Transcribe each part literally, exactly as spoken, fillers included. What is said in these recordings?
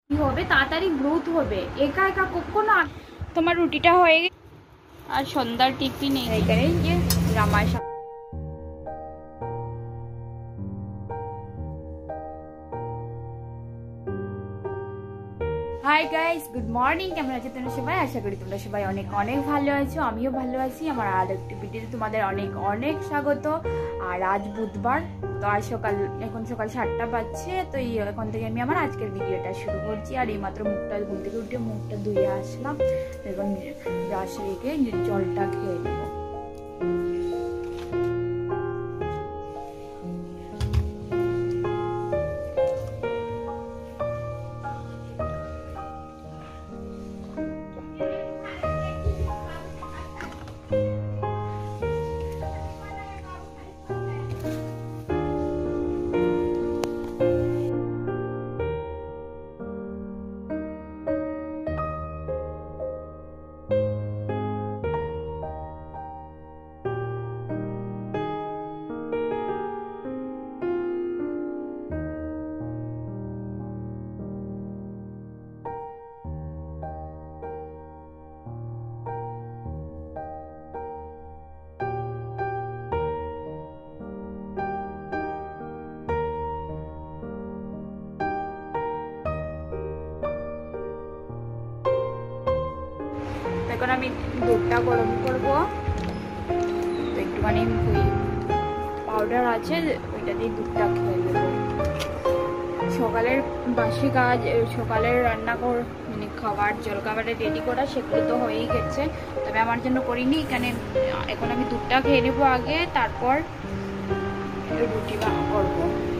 কি হবে, তাড়াতাড়ি গ্রোথ হবে। একা একা কখনো। তোমার রুটিটা হয়ে গেছে আর সন্ধ্যার টিফিন এইখানে যে রামায়। Hi guys, good morning. কেমন আছো তোমরা সবাই? আশা করি তোমরা সবাই অনেক অনেক ভালো আছো। আমিও ভালো আছি। আমার আর একটি ভিডিওতে তোমাদের অনেক অনেক স্বাগত। আর আজ বুধবার, তো আজ সকাল এখন সকাল সাতটা বাজছে। তো এখন থেকে আমি আমার আজকের ভিডিওটা শুরু করছি। আর এইমাত্র মুখটা ঘুম থেকে উঠে মুখটা ধুয়ে আসলাম। এখন ব্রাশ রেখে জলটা খেয়ে নেবো। এখন আমি দুধটা গরম করবো। তো একটুখানি ওই পাউডার আছে, ওইটা দিয়ে দুধটা খেয়ে নেবো। সকালের বাসি কাজ, সকালের রান্না কর মানে খাবার জলখাবারে রেডি করা, সেগুলো তো হয়েই গেছে। তবে আমার জন্য করিনি। এখানে এখন আমি দুধটা খেয়ে নেবো আগে, তারপর রুটি করবো।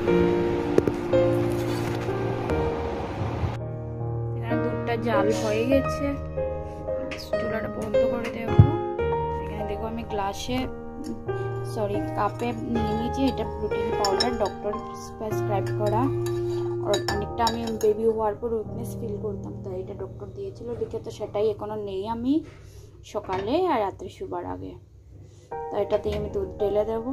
এখানে দুধটা জাল হয়ে গেছে, চুলাটা বন্ধ করে দেবো। এখানে দেখো আমি গ্লাসে সরি কাপে নিয়ে নিয়েছি। এটা প্রোটিন পাউডার, ডক্টর প্রেসক্রাইব করা। আর অনেকটা আমি বেবি হওয়ার পর উইকনেস ফিল করতাম, তাই এটা ডক্টর দিয়েছিল দেখে। তো সেটাই এখনো নেই আমি সকালে আর রাত্রে শুবার আগে। তো এটাতেই আমি দুধ ঢেলে দেবো।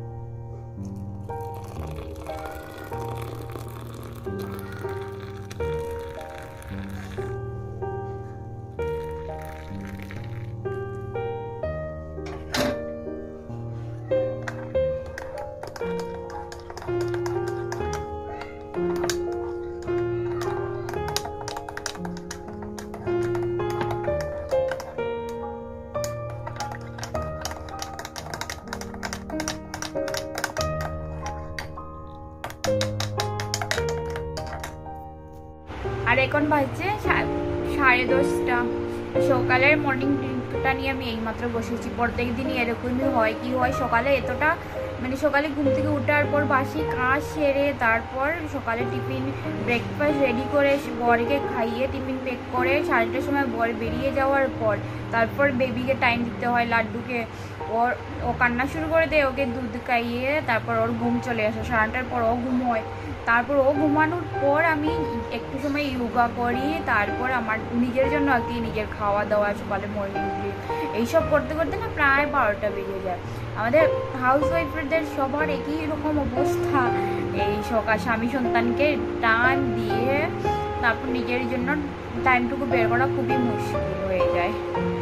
আর এখন বাজছে সাড়ে দশটা। সকালের মর্নিং ড্রিঙ্কটা নিয়ে আমি এইমাত্র বসেছি। প্রত্যেক দিনই এরকমই হয়। কি হয়, সকালে এতটা মানে সকালে ঘুম থেকে উঠার পর বাসি কাজ সেরে তারপর সকালে টিফিন ব্রেকফাস্ট রেডি করে বরকে খাইয়ে টিফিন প্যাক করে সাড়েটার সময় বর বেরিয়ে যাওয়ার পর তারপর বেবিকে টাইম দিতে হয়। লাড্ডুকে ওর ও কান্না শুরু করে দেয়, ওকে দুধ খাইয়ে তারপর ওর ঘুম চলে আসে। সাড়ে আটটার পর ও ঘুম হয়। তারপর ও ঘুমানোর পর আমি একটু সময় ইয়োগা করি। তারপর আমার নিজের জন্য আর কি নিজের খাওয়া দাওয়া, সকালে মর্নিং ড্রিঙ্ক এইসব করতে করতে না প্রায় বারোটা বেজে যায়। আমাদের হাউস ওয়াইফদের সবার একই রকম অবস্থা। এই সকাল স্বামী সন্তানকে টাইম দিয়ে তারপর নিজের জন্য টাইমটুকু বের করা খুবই মুশকিল হয়ে যায়।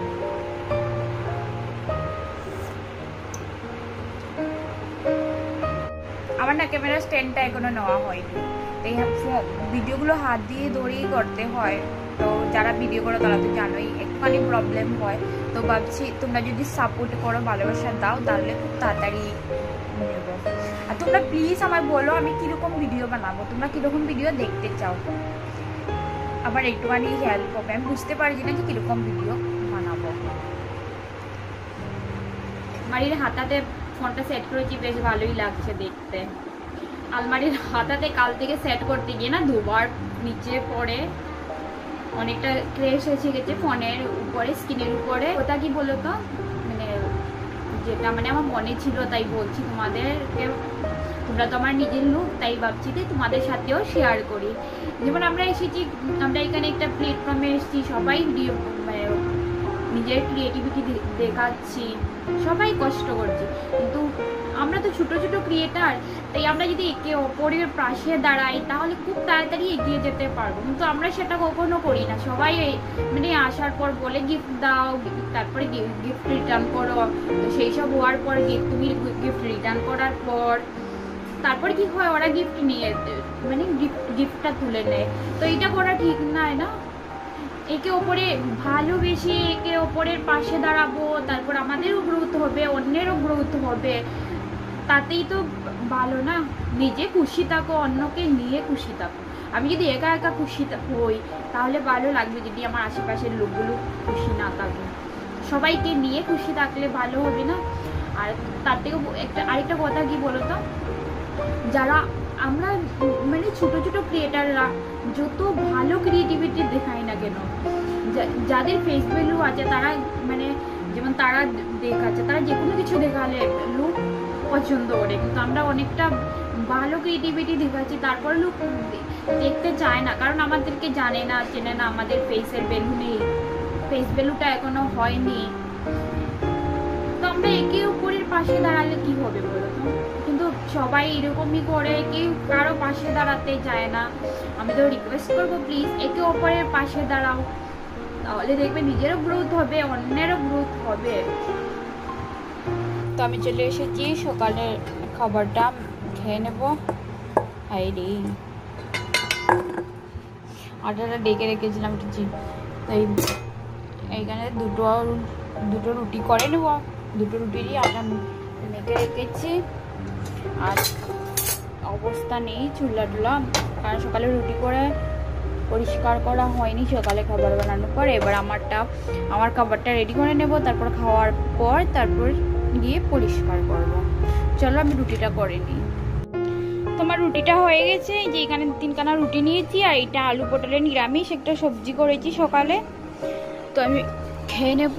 আমার না ক্যামেরা স্ট্যান্ডটা এখনো নেওয়া হয়নি। এই ভিডিওগুলো হাত দিয়ে ধরেই করতে হয়। তো যারা ভিডিও করো তারা তো জানোই একটুখানি প্রবলেম হয়। তো ভাবছি তোমরা যদি সাপোর্ট করো, ভালোবাসা দাও, তাহলে খুব তাড়াতাড়ি নেবো। আর তোমরা প্লিজ আমায় বলো আমি কীরকম ভিডিও বানাবো, তোমরা কীরকম ভিডিও দেখতে চাও। আমার একটুখানি হেল্প হবে, আমি বুঝতে পারছি না যে কীরকম ভিডিও বানাবো। আলমারির হাতাতে ফোনটা সেট করেছি, বেশ ভালোই লাগছে দেখতে। আলমারির হাতাতে কাল থেকে সেট করতে গিয়ে না দুবার নিচে পড়ে অনেকটা ক্র্যাশ এসে গেছে ফোনের উপরে, স্ক্রিনের উপরে। ওটা কি বলো তো, মানে যেটা মানে আমার মনে ছিল তাই বলছি তোমাদেরকে। তোমরা তো আমার নিজের লোক, তাই ভাবছি যে তোমাদের সাথেও শেয়ার করি। যেমন আমরা এসেছি, আমরা এখানে একটা প্ল্যাটফর্মে এসেছি, সবাই মানে নিজের ক্রিয়েটিভিটি দেখাচ্ছি, সবাই কষ্ট করছি, কিন্তু আমরা তো ছোটো ছোটো ক্রিয়েটার, তাই আমরা যদি একে অপরের পাশে দাঁড়াই তাহলে খুব তাড়াতাড়ি এগিয়ে যেতে পারবো, কিন্তু আমরা সেটা কখনো করি না। সবাই মানে আসার পর বলে গিফট দাও, তারপরে গিফট রিটার্ন করো, তো সেই সব হওয়ার পর গিফট তুমি গিফট রিটার্ন করার পর তারপর কি হয়, ওরা গিফট নিয়ে মানে গিফট গিফটটা তুলে নেয়, তো এটা করা ঠিক নয় না। একে ওপরে ভালোবেসে একে ওপরের পাশে দাঁড়াবো, তারপর আমাদেরও গ্রোথ হবে, অন্যেরও গ্রোথ হবে, তাতেই তো ভালো না। নিজে খুশি থাকো, অন্যকে নিয়ে খুশি থাকো। আমি যদি একা একা খুশি হই তাহলে ভালো লাগবে, যদি আমার আশেপাশের লোকগুলো খুশি না থাকে। সবাইকে নিয়ে খুশি থাকলে ভালো হবে না। আর তার থেকেও একটা আরেকটা কথা কি বলো তো, যারা আমরা মানে ছোটো ছোটো ক্রিয়েটাররা যত ভালো ক্রিয়েটিভিটি দেখাই না কেন, যাদের ফেস ভ্যালু আছে তারা মানে যেমন তারা দেখাচ্ছে, তারা যে কোনো কিছু দেখালে লোক পছন্দ করে, কিন্তু আমরা অনেকটা ভালো ক্রিয়েটিভিটি দেখাচ্ছি তারপরে লোক দেখতে চায় না, কারণ আমাদেরকে জানে না, চেনে না, আমাদের ফেসের ভ্যালু নেই, ফেস ভ্যালুটা এখনো হয়নি। তো আমরা একে অপরের পাশে দাঁড়ালে কি হবে বলো তো, কিন্তু সবাই এরকমই করে, কেউ কারো পাশে দাঁড়াতে চায় না। আমি তো রিকোয়েস্ট করবো প্লিজ একে অপরের পাশে দাঁড়াও, তাহলে দেখবে নিজেরও গ্রোথ হবে, অন্যেরও গ্রোথ হবে। তো আমি চলে এসেছি, সকালের খাবারটা খেয়ে নেব। হাই রে, আটাটা ডেকে রেখেছিলাম কিছু, তাই এইখানে দুটো দুটো রুটি করে নেব, দুটো রুটিরই আটা মেখে রেখেছি। আর অবস্থা নেই চুলা টুলা, কারণ সকালে রুটি করে পরিষ্কার করা হয়নি সকালে খাবার বানানোর পর। এবার আমারটা আমার খাবারটা রেডি করে নেব, তারপর খাওয়ার পর তারপর গিয়ে পরিষ্কার করব। চলো আমি রুটিটা করে নিই। তোমার রুটিটা হয়ে গেছে, যে এখানে তিনখানা রুটি নিয়েছি, আর এটা আলু পটলের নিরামিষ একটা সবজি করেছি সকালে, তো আমি খেয়ে নেব।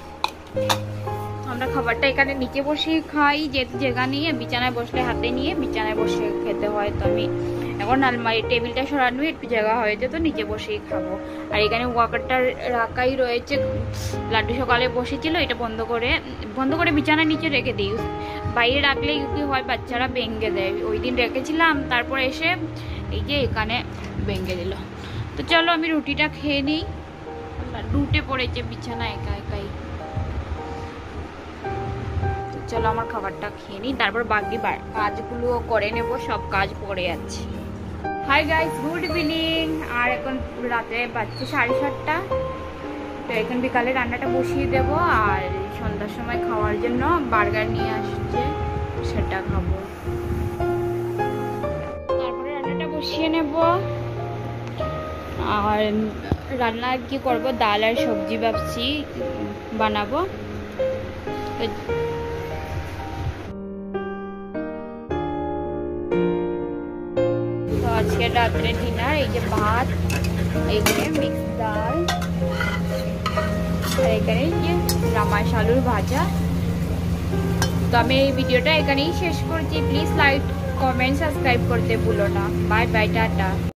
আমরা খাবারটা এখানে নিচে বসে খাই, যেহেতু জায়গা নিয়ে বিছানায় বসলে হাতে নিয়ে বিছানায় বসে খেতে হয়, তো আমি এখন আলমারি টেবিলটা সরানো একটু জায়গা হয়েছে, তো নিচে বসেই খাবো। আর এখানে ওয়াকারটা রাখাই রয়েছে, লাড্ডু সকালে বসেছিল, এটা বন্ধ করে বন্ধ করে বিছানার নিচে রেখে দিই, বাইরে রাখলে কি হয় বাচ্চারা ভেঙে দেয়। ওই দিন রেখেছিলাম, তারপর এসে এই যে এখানে ভেঙে দিল। তো চলো আমি রুটিটা খেয়ে নিই, লাড্ডু উঠে পড়েছে বিছানা একা একাই। চলো আমার খাবারটা খেয়ে নিই, তারপর বাকি কাজগুলো করে নেব, সব কাজ পড়ে যাচ্ছে। Hi guys, good evening. আর এখন রাতে বাজছে সাড়ে সাতটা, তো এখন বিকালে রান্নাটা বসিয়ে দেব, আর সন্ধ্যার সময় খাওয়ার জন্য বার্গার নিয়ে আসছে, সেটা খাবো। তারপরে রান্নাটা বসিয়ে নেব। আর রান্না কি করব, ডাল আর সবজি ভাবছি বানাবো। আজকে রাত্রে ডিনার এই যে ভাত, এইখানে মিক্স ডাল, আর এখানে যে রামাস আলুর ভাজা। তো আমি এই ভিডিওটা এখানেই শেষ করছি। প্লিজ লাইক, কমেন্ট, সাবস্ক্রাইব করতে ভুলো না। Bye bye, tata.